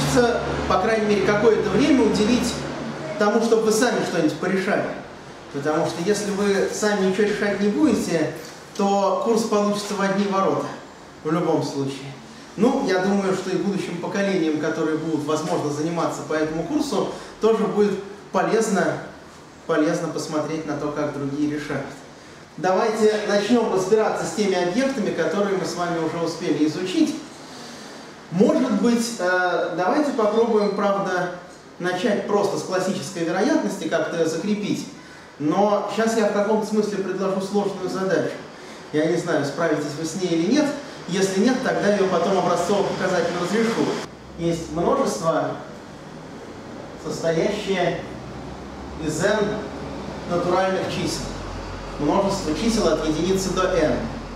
хочется, по крайней мере, какое-то время уделить тому, чтобы вы сами что-нибудь порешали. Потому что если вы сами ничего решать не будете, то курс получится в одни ворота, в любом случае. Ну, я думаю, что и будущим поколениям, которые будут, возможно, заниматься по этому курсу, тоже будет полезно посмотреть на то, как другие решают. Давайте начнем разбираться с теми объектами, которые мы с вами уже успели изучить. Может быть, давайте попробуем, правда, начать просто с классической вероятности, как-то закрепить. Но сейчас я в каком-то смысле предложу сложную задачу. Я не знаю, справитесь вы с ней или нет. Если нет, тогда ее потом образцово-показательно разрешу. Есть множество, состоящее из n натуральных чисел. Множество чисел от единицы до n.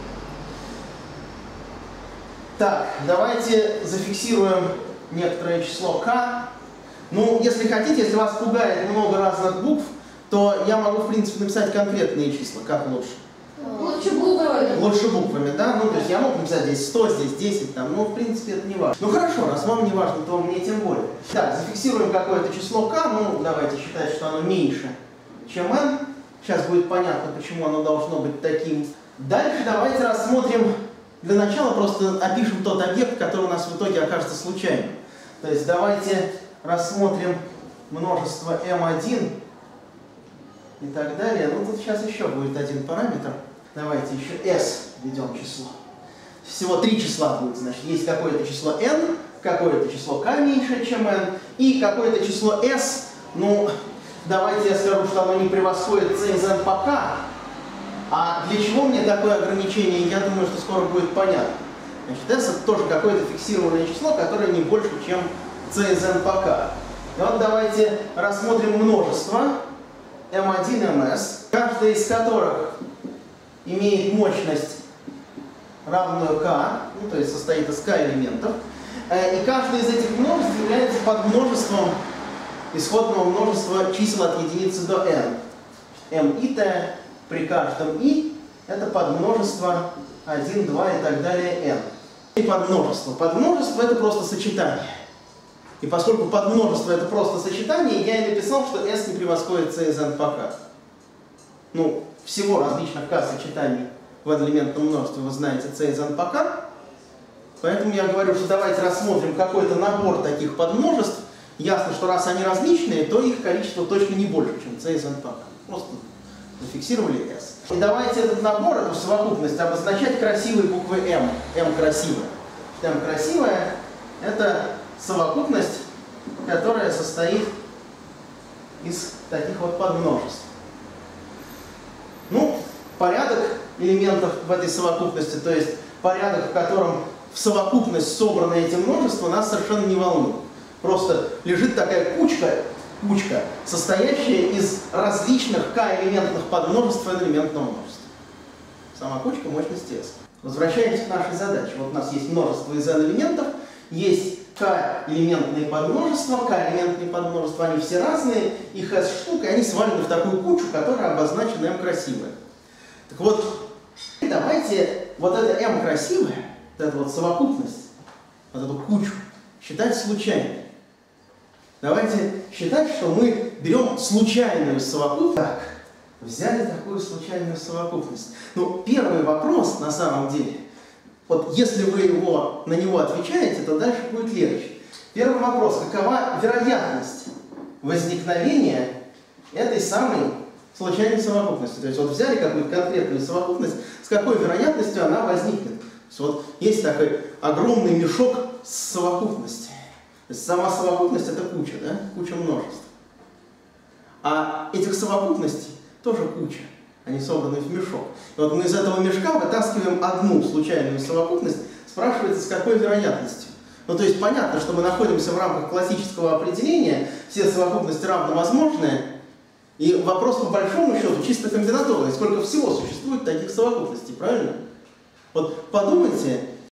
Так, давайте зафиксируем некоторое число k. Ну, если хотите, если вас пугает много разных букв, то я могу, в принципе, написать конкретные числа, как лучше. Лучше буквами. Лучше буквами, да? Ну, то есть я мог написать здесь 100, здесь 10, там, ну, в принципе, это не важно. Ну, хорошо, раз вам не важно, то мне тем более. Так, зафиксируем какое-то число k, ну, давайте считать, что оно меньше, чем n. Сейчас будет понятно, почему оно должно быть таким. Дальше давайте рассмотрим, для начала просто опишем тот объект, который у нас в итоге окажется случайным. То есть давайте рассмотрим множество m1 и так далее. Ну, тут сейчас еще будет один параметр. Давайте еще s введем число. Всего 3 числа будет, значит, есть какое-то число n, какое-то число k меньше, чем n, и какое-то число s, ну, давайте я скажу, что оно не превосходит c из n по k. А для чего мне такое ограничение, я думаю, что скоро будет понятно. Значит, s это тоже какое-то фиксированное число, которое не больше, чем c из n по k. И вот давайте рассмотрим множество m1 и ms, каждая из которых имеет мощность равную k, ну, то есть состоит из k элементов. И каждое из этих множеств является подмножеством исходного множества чисел от единицы до n. m и t при каждом i это подмножество 1, 2 и так далее n. И подмножество. Подмножество это просто сочетание. И поскольку подмножество это просто сочетание, я и написал, что s не превосходит c из n по k. Ну, всего различных k сочетаний в одноэлементном множестве вы знаете c из n по k. Поэтому я говорю, что давайте рассмотрим какой-то набор таких подмножеств. Ясно, что раз они различные, то их количество точно не больше, чем c из n по k. Просто зафиксировали s. И давайте этот набор, эту совокупность обозначать красивой буквой m. m красивая. m красивая — это совокупность, которая состоит из таких вот подмножеств. Ну, порядок элементов в этой совокупности, то есть порядок, в котором в совокупность собраны эти множества, нас совершенно не волнует. Просто лежит такая кучка, состоящая из различных k-элементных подмножеств n-элементного множества. Сама кучка мощности s. Возвращаемся к нашей задаче. Вот у нас есть множество из n-элементов, есть k-элементные подмножества, k-элементные подмножества, они все разные, их s штук, и они свалены в такую кучу, которая обозначена m красивая. Так вот, давайте вот это m красивая, вот эта вот совокупность, вот эту кучу, считать случайной. Давайте считать, что мы берем случайную совокупность. Так, взяли такую случайную совокупность. Ну, первый вопрос, на самом деле, вот если вы на него отвечаете, то дальше будет легче. Первый вопрос. Какова вероятность возникновения этой самой случайной совокупности? То есть вот взяли какую-то конкретную совокупность, с какой вероятностью она возникнет? То есть вот есть такой огромный мешок совокупности. То есть сама совокупность — это куча, да? Куча множеств. А этих совокупностей тоже куча. Они собраны в мешок. И вот мы из этого мешка вытаскиваем одну случайную совокупность, спрашивается, с какой вероятностью. Ну, то есть понятно, что мы находимся в рамках классического определения, все совокупности равновозможные, и вопрос по большому счету чисто комбинаторный, сколько всего существует таких совокупностей, правильно? Вот подумайте,